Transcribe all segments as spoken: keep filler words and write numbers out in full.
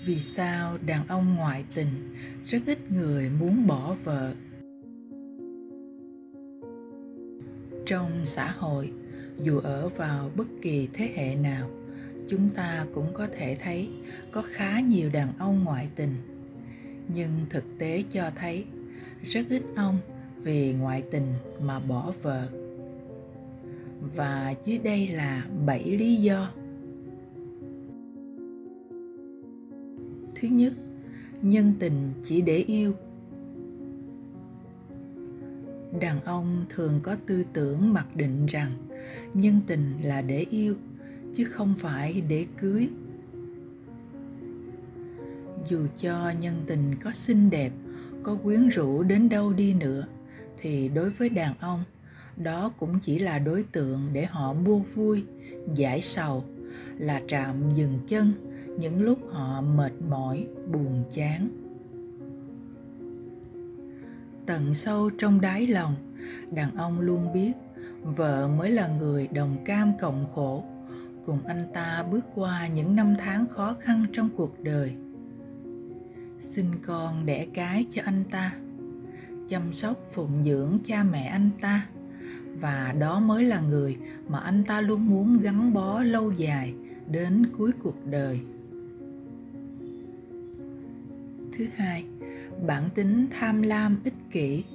Vì sao đàn ông ngoại tình rất ít người muốn bỏ vợ? Trong xã hội, dù ở vào bất kỳ thế hệ nào, chúng ta cũng có thể thấy có khá nhiều đàn ông ngoại tình. Nhưng thực tế cho thấy rất ít ông vì ngoại tình mà bỏ vợ. Và dưới đây là bảy lý do. Thứ nhất, nhân tình chỉ để yêu. Đàn ông thường có tư tưởng mặc định rằng nhân tình là để yêu, chứ không phải để cưới. Dù cho nhân tình có xinh đẹp, có quyến rũ đến đâu đi nữa, thì đối với đàn ông, đó cũng chỉ là đối tượng để họ mua vui, giải sầu, là trạm dừng chân những lúc họ mệt mỏi, buồn chán. Tận sâu trong đáy lòng, đàn ông luôn biết vợ mới là người đồng cam cộng khổ, cùng anh ta bước qua những năm tháng khó khăn trong cuộc đời. Sinh con đẻ cái cho anh ta, chăm sóc phụng dưỡng cha mẹ anh ta, và đó mới là người mà anh ta luôn muốn gắn bó lâu dài đến cuối cuộc đời. Thứ hai, bản tính tham lam ích kỷ.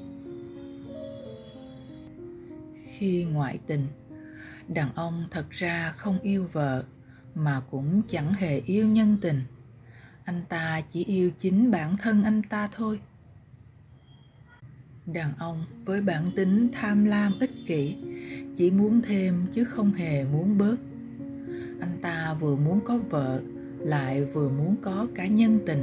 Khi ngoại tình, đàn ông thật ra không yêu vợ, mà cũng chẳng hề yêu nhân tình. Anh ta chỉ yêu chính bản thân anh ta thôi. Đàn ông với bản tính tham lam ích kỷ chỉ muốn thêm chứ không hề muốn bớt. Anh ta vừa muốn có vợ, lại vừa muốn có cả nhân tình.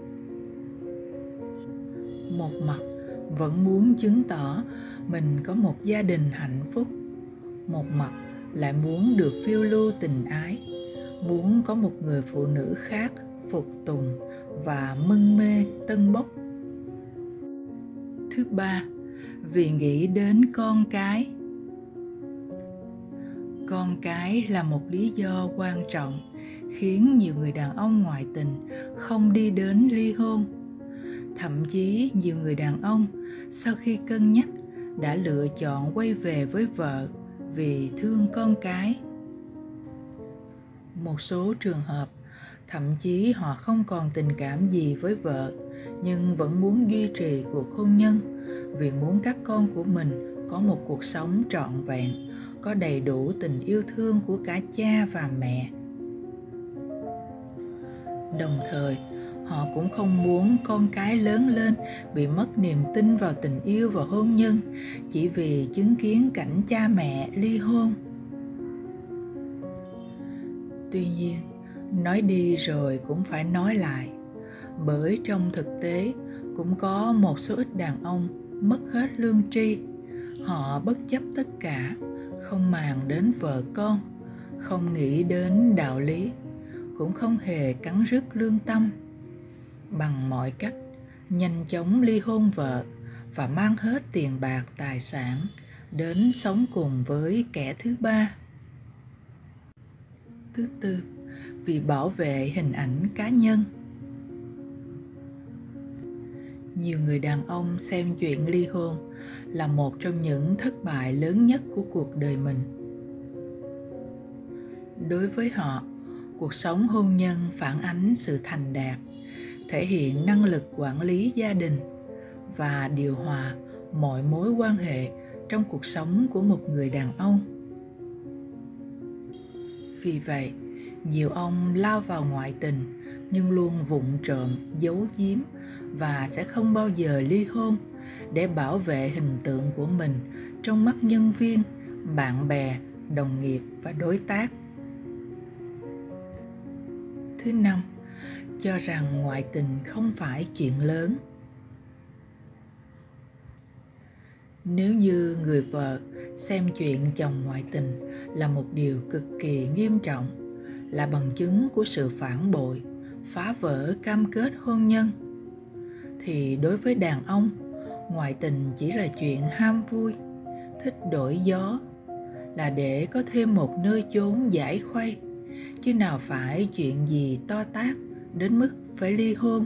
Một mặt vẫn muốn chứng tỏ mình có một gia đình hạnh phúc, một mặt lại muốn được phiêu lưu tình ái, muốn có một người phụ nữ khác phục tùng và mân mê tân bốc. Thứ ba, vì nghĩ đến con cái. Con cái là một lý do quan trọng khiến nhiều người đàn ông ngoại tình không đi đến ly hôn. Thậm chí nhiều người đàn ông sau khi cân nhắc đã lựa chọn quay về với vợ vì thương con cái. Một số trường hợp, thậm chí họ không còn tình cảm gì với vợ, nhưng vẫn muốn duy trì cuộc hôn nhân vì muốn các con của mình có một cuộc sống trọn vẹn, có đầy đủ tình yêu thương của cả cha và mẹ. Đồng thời, họ cũng không muốn con cái lớn lên bị mất niềm tin vào tình yêu và hôn nhân chỉ vì chứng kiến cảnh cha mẹ ly hôn. Tuy nhiên, nói đi rồi cũng phải nói lại, bởi trong thực tế cũng có một số ít đàn ông mất hết lương tri. Họ bất chấp tất cả, không màng đến vợ con, không nghĩ đến đạo lý, cũng không hề cắn rứt lương tâm. Bằng mọi cách, nhanh chóng ly hôn vợ và mang hết tiền bạc tài sản đến sống cùng với kẻ thứ ba. Thứ tư, vì bảo vệ hình ảnh cá nhân. Nhiều người đàn ông xem chuyện ly hôn là một trong những thất bại lớn nhất của cuộc đời mình. Đối với họ, cuộc sống hôn nhân phản ánh sự thành đạt, thể hiện năng lực quản lý gia đình và điều hòa mọi mối quan hệ trong cuộc sống của một người đàn ông. Vì vậy, nhiều ông lao vào ngoại tình nhưng luôn vụng trộm, giấu giếm và sẽ không bao giờ ly hôn để bảo vệ hình tượng của mình trong mắt nhân viên, bạn bè, đồng nghiệp và đối tác. Thứ năm, cho rằng ngoại tình không phải chuyện lớn. Nếu như người vợ xem chuyện chồng ngoại tình là một điều cực kỳ nghiêm trọng, là bằng chứng của sự phản bội, phá vỡ cam kết hôn nhân, thì đối với đàn ông, ngoại tình chỉ là chuyện ham vui, thích đổi gió, là để có thêm một nơi chốn giải khuây, chứ nào phải chuyện gì to tát đến mức phải ly hôn.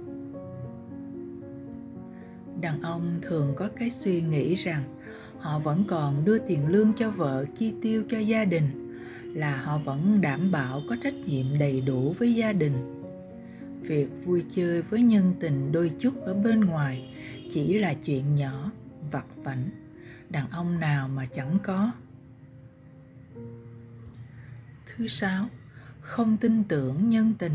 Đàn ông thường có cái suy nghĩ rằng họ vẫn còn đưa tiền lương cho vợ chi tiêu cho gia đình, là họ vẫn đảm bảo có trách nhiệm đầy đủ với gia đình. Việc vui chơi với nhân tình đôi chút ở bên ngoài chỉ là chuyện nhỏ, vặt vãnh, đàn ông nào mà chẳng có. Thứ sáu, không tin tưởng nhân tình.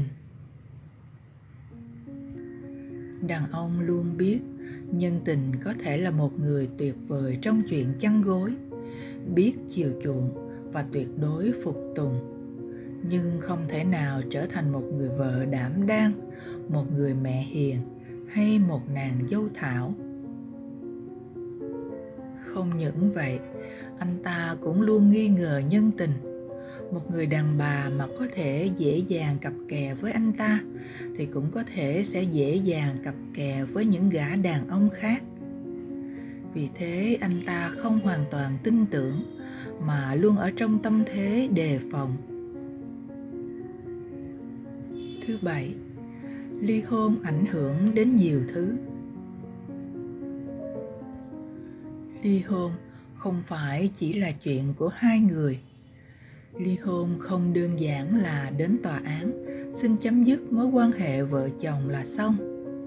Đàn ông luôn biết nhân tình có thể là một người tuyệt vời trong chuyện chăn gối, biết chiều chuộng và tuyệt đối phục tùng, nhưng không thể nào trở thành một người vợ đảm đang, một người mẹ hiền hay một nàng dâu thảo. Không những vậy, anh ta cũng luôn nghi ngờ nhân tình. Một người đàn bà mà có thể dễ dàng cặp kè với anh ta thì cũng có thể sẽ dễ dàng cặp kè với những gã đàn ông khác. Vì thế anh ta không hoàn toàn tin tưởng mà luôn ở trong tâm thế đề phòng. Thứ bảy, ly hôn ảnh hưởng đến nhiều thứ. Ly hôn không phải chỉ là chuyện của hai người. Ly hôn không đơn giản là đến tòa án xin chấm dứt mối quan hệ vợ chồng là xong.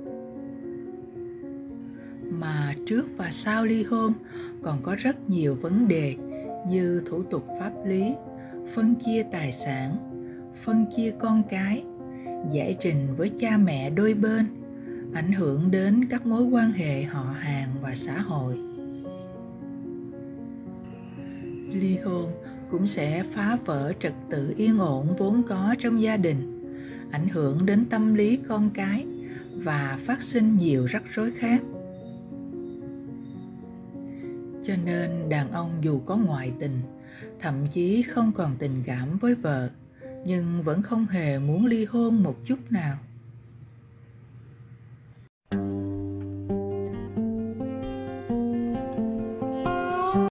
Mà trước và sau ly hôn còn có rất nhiều vấn đề như thủ tục pháp lý, phân chia tài sản, phân chia con cái, giải trình với cha mẹ đôi bên, ảnh hưởng đến các mối quan hệ họ hàng và xã hội. Ly hôn cũng sẽ phá vỡ trật tự yên ổn vốn có trong gia đình, ảnh hưởng đến tâm lý con cái và phát sinh nhiều rắc rối khác. Cho nên đàn ông dù có ngoại tình, thậm chí không còn tình cảm với vợ, nhưng vẫn không hề muốn ly hôn một chút nào.